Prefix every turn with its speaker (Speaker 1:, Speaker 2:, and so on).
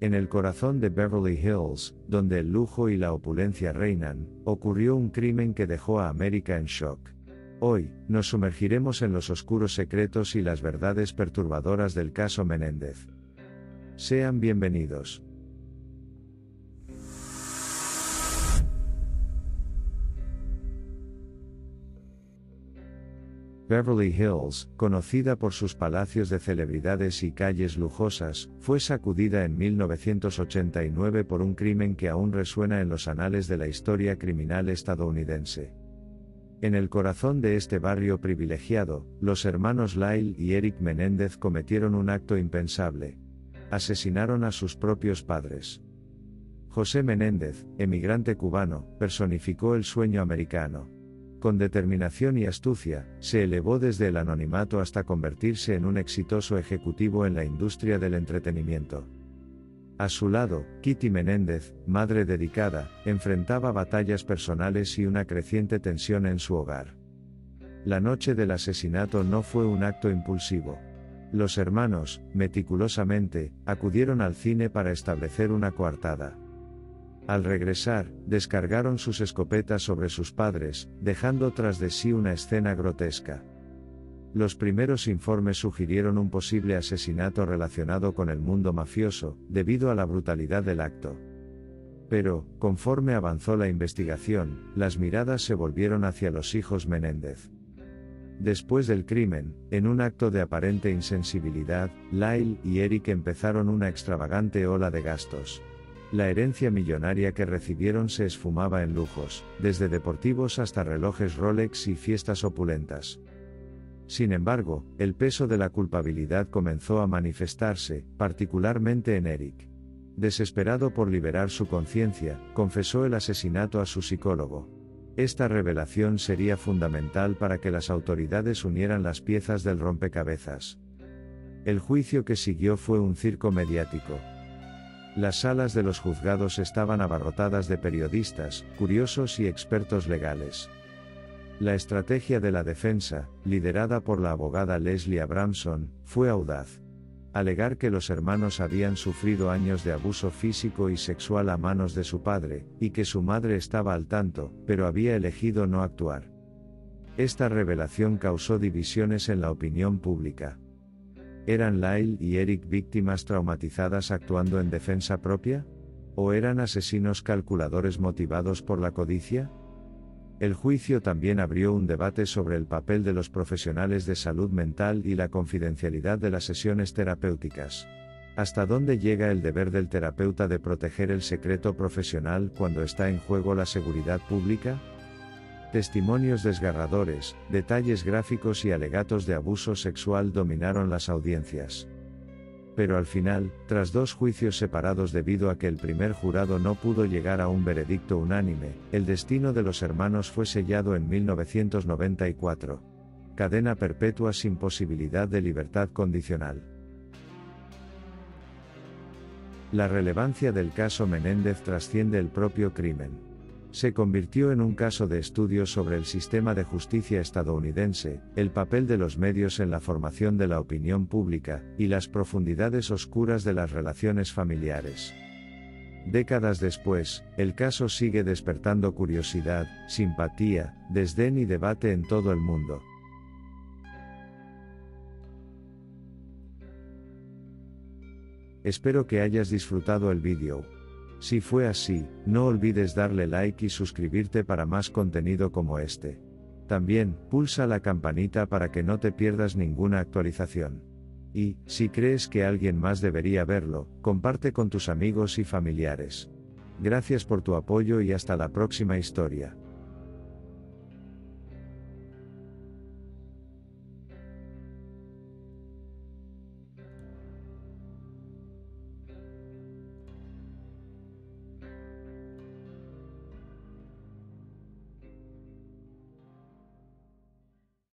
Speaker 1: En el corazón de Beverly Hills, donde el lujo y la opulencia reinan, ocurrió un crimen que dejó a América en shock. Hoy, nos sumergiremos en los oscuros secretos y las verdades perturbadoras del caso Menéndez. Sean bienvenidos. Beverly Hills, conocida por sus palacios de celebridades y calles lujosas, fue sacudida en 1989 por un crimen que aún resuena en los anales de la historia criminal estadounidense. En el corazón de este barrio privilegiado, los hermanos Lyle y Eric Menéndez cometieron un acto impensable. Asesinaron a sus propios padres. José Menéndez, emigrante cubano, personificó el sueño americano. Con determinación y astucia, se elevó desde el anonimato hasta convertirse en un exitoso ejecutivo en la industria del entretenimiento. A su lado, Kitty Menéndez, madre dedicada, enfrentaba batallas personales y una creciente tensión en su hogar. La noche del asesinato no fue un acto impulsivo. Los hermanos, meticulosamente, acudieron al cine para establecer una coartada. Al regresar, descargaron sus escopetas sobre sus padres, dejando tras de sí una escena grotesca. Los primeros informes sugirieron un posible asesinato relacionado con el mundo mafioso, debido a la brutalidad del acto. Pero, conforme avanzó la investigación, las miradas se volvieron hacia los hijos Menéndez. Después del crimen, en un acto de aparente insensibilidad, Lyle y Eric empezaron una extravagante ola de gastos. La herencia millonaria que recibieron se esfumaba en lujos, desde deportivos hasta relojes Rolex y fiestas opulentas. Sin embargo, el peso de la culpabilidad comenzó a manifestarse, particularmente en Eric. Desesperado por liberar su conciencia, confesó el asesinato a su psicólogo. Esta revelación sería fundamental para que las autoridades unieran las piezas del rompecabezas. El juicio que siguió fue un circo mediático. Las salas de los juzgados estaban abarrotadas de periodistas, curiosos y expertos legales. La estrategia de la defensa, liderada por la abogada Leslie Abramson, fue audaz. Alegar que los hermanos habían sufrido años de abuso físico y sexual a manos de su padre, y que su madre estaba al tanto, pero había elegido no actuar. Esta revelación causó divisiones en la opinión pública. ¿Eran Lyle y Eric víctimas traumatizadas actuando en defensa propia? ¿O eran asesinos calculadores motivados por la codicia? El juicio también abrió un debate sobre el papel de los profesionales de salud mental y la confidencialidad de las sesiones terapéuticas. ¿Hasta dónde llega el deber del terapeuta de proteger el secreto profesional cuando está en juego la seguridad pública? Testimonios desgarradores, detalles gráficos y alegatos de abuso sexual dominaron las audiencias. Pero al final, tras 2 juicios separados debido a que el primer jurado no pudo llegar a un veredicto unánime, el destino de los hermanos fue sellado en 1994. Cadena perpetua sin posibilidad de libertad condicional. La relevancia del caso Menéndez trasciende el propio crimen. Se convirtió en un caso de estudio sobre el sistema de justicia estadounidense, el papel de los medios en la formación de la opinión pública, y las profundidades oscuras de las relaciones familiares. Décadas después, el caso sigue despertando curiosidad, simpatía, desdén y debate en todo el mundo. Espero que hayas disfrutado el vídeo. Si fue así, no olvides darle like y suscribirte para más contenido como este. También, pulsa la campanita para que no te pierdas ninguna actualización. Y, si crees que alguien más debería verlo, comparte con tus amigos y familiares. Gracias por tu apoyo y hasta la próxima historia.